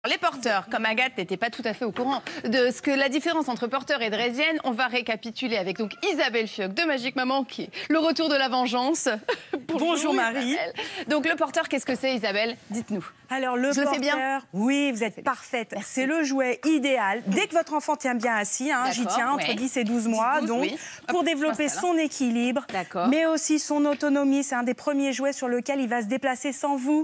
Les porteurs, comme Agathe n'était pas tout à fait au courant de ce que la différence entre porteur et draisienne, on va récapituler avec donc Isabelle Fioc de Magique Maman, qui est le retour de la vengeance. Bonjour Marie. Isabelle. Donc le porteur, qu'est-ce que c'est, Isabelle? Dites-nous. Alors le porteur, le fais bien. Oui, vous êtes parfaite. C'est le jouet idéal. Dès que votre enfant tient bien assis, j'y tiens entre 10 et 12 mois, donc oui. Pour développer son équilibre, mais aussi son autonomie. C'est un des premiers jouets sur lequel il va se déplacer sans vous.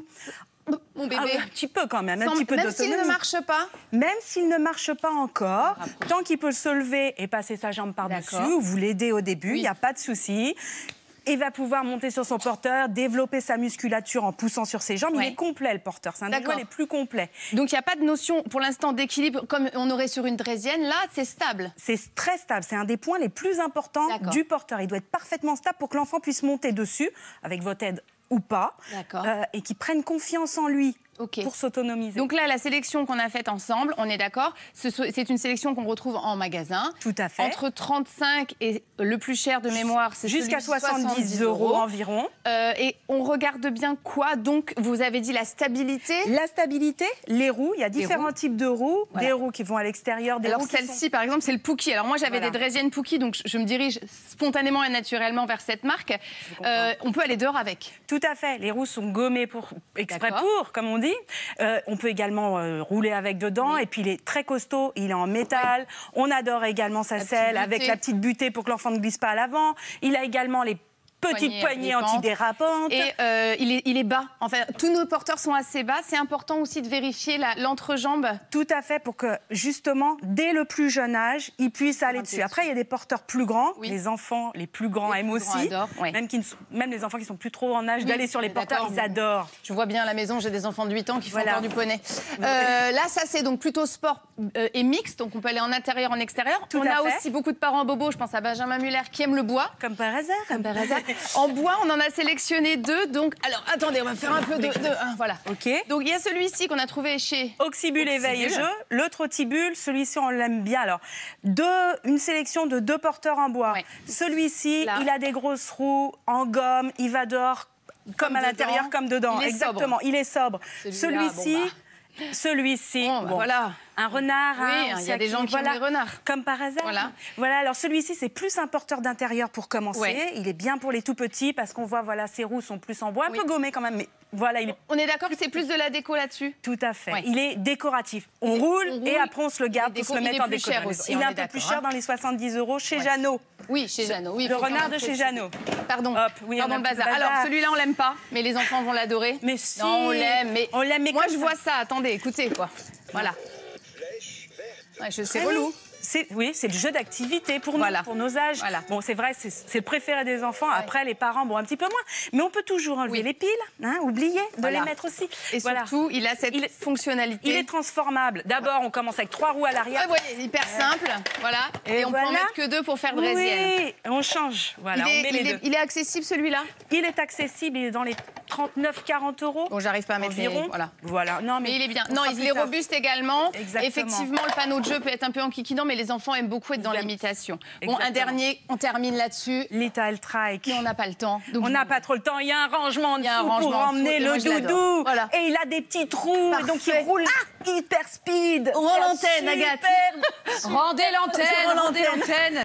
Mon bébé. Un petit peu quand même, un petit peu d'autonomie. Même s'il ne marche pas? Même s'il ne marche pas encore, tant qu'il peut se lever et passer sa jambe par-dessus, vous l'aidez au début, il n'y a pas de souci. Il va pouvoir monter sur son porteur, développer sa musculature en poussant sur ses jambes. Il est complet, le porteur. C'est un des jouets les plus complets. Donc, il n'y a pas de notion, pour l'instant, d'équilibre comme on aurait sur une draisienne. Là, c'est stable. C'est très stable. C'est un des points les plus importants du porteur. Il doit être parfaitement stable pour que l'enfant puisse monter dessus, avec votre aide ou pas, et qu'il prenne confiance en lui. Pour s'autonomiser. Donc là, la sélection qu'on a faite ensemble, on est d'accord, c'est une sélection qu'on retrouve en magasin. Tout à fait. Entre 35 et le plus cher de mémoire, c'est jusqu'à 70 € environ. Et on regarde bien quoi? Donc, vous avez dit la stabilité. La stabilité, les roues. Il y a différents types de roues. Des roues qui vont à l'extérieur. Alors celle-ci, par exemple, c'est le Pookie. Alors moi, j'avais des draisiennes Pookie, donc je me dirige spontanément et naturellement vers cette marque. On peut aller dehors avec. Tout à fait. Les roues sont gommées exprès pour, comme on dit. On peut également rouler avec dedans. Et puis, il est très costaud. Il est en métal. On adore également sa selle avec la petite butée pour que l'enfant ne glisse pas à l'avant. Il a également les petites poignées antidérapantes. Et il est bas. Enfin, tous nos porteurs sont assez bas. C'est important aussi de vérifier l'entrejambe. Tout à fait, pour que, justement, dès le plus jeune âge, ils puissent aller dessus. Après, il y a des porteurs plus grands. Les enfants, les plus grands aiment aussi. Même les enfants qui sont plus trop en âge d'aller sur les porteurs, ils adorent. Je vois bien à la maison, j'ai des enfants de 8 ans qui font encore du poney. Là, ça, c'est donc plutôt sport et mixte. Donc, on peut aller en intérieur, en extérieur. On a aussi beaucoup de parents bobos. Je pense à Benjamin Muller qui aime le bois. Comme par hasard. Comme par hasard. En bois, on en a sélectionné 2. Donc, alors, attendez, on va faire un peu de voilà. Donc, il y a celui-ci qu'on a trouvé chez Auxibule Éveil et Jeu. Le Trottibule, celui-ci, on l'aime bien. Alors, une sélection de 2 porteurs en bois. Celui-ci, il a des grosses roues en gomme. Il va dehors comme à l'intérieur, comme dedans. Exactement, il est sobre. Celui-ci, voilà. Un renard. Oui, il y a des gens qui aiment les renards. Comme par hasard. Voilà, alors celui-ci, c'est plus un porteur d'intérieur pour commencer. Il est bien pour les tout petits parce qu'on voit, ses roues sont plus en bois. Un peu gommées quand même, mais voilà. On est d'accord que c'est plus de la déco là-dessus? Tout à fait. Il est décoratif. On roule et après on se le garde pour se le mettre en déco. Il est un peu plus cher dans les 70 € chez Jeannot. Oui, chez Jeannot. Oui, le renard de chez Jeannot. Pardon, pardon le bazar. Alors, celui-là, on l'aime pas, mais les enfants vont l'adorer. Mais si. Non, on l'aime, mais moi, je vois ça. Attendez, écoutez, quoi. Voilà. C'est relou. Oui, c'est le jeu d'activité pour nous, pour nos âges. Bon, c'est vrai, c'est le préféré des enfants. Après, les parents, un petit peu moins. Mais on peut toujours enlever les piles, oublier de les mettre aussi. Et surtout, il a cette fonctionnalité. Il est transformable. D'abord, on commence avec 3 roues à l'arrière. Vous voyez, hyper simple. Voilà. Et on peut en mettre que 2 pour faire draisienne. Oui, on change. Voilà, on met les 2. Il est accessible, celui-là? Il est accessible, il est dans les 39-40 €. Bon, j'arrive pas à mettre environ. Voilà. Non, mais il est bien. Non, il est robuste également. Exactement. Effectivement, le panneau de jeu peut être un peu enquiquinant, mais les enfants aiment beaucoup être dans l'imitation. Bon, un dernier, on termine là-dessus. Little Trike. Mais on n'a pas le temps. Donc on n'a pas trop le temps. Il y a un rangement en dessous pour emmener le doudou. Et il a des petits trous. Donc il roule hyper speed. Rends l'antenne, Agathe. Rendez l'antenne.